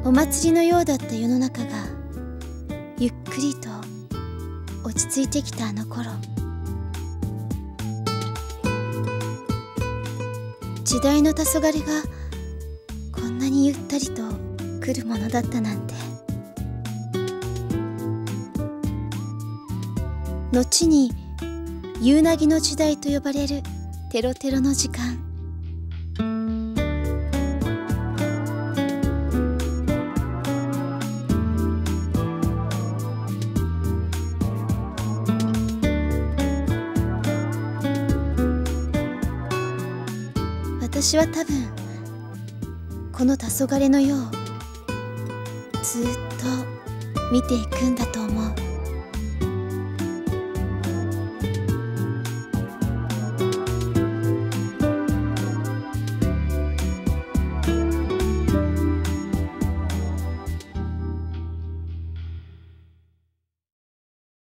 お祭りのようだった世の中がゆっくりと落ち着いてきたあの頃、時代の黄昏がこんなにゆったりと来るものだったなんて。後に夕凪の時代と呼ばれるテロテロの時間。私は多分この黄昏の世をずっと見ていくんだと思う。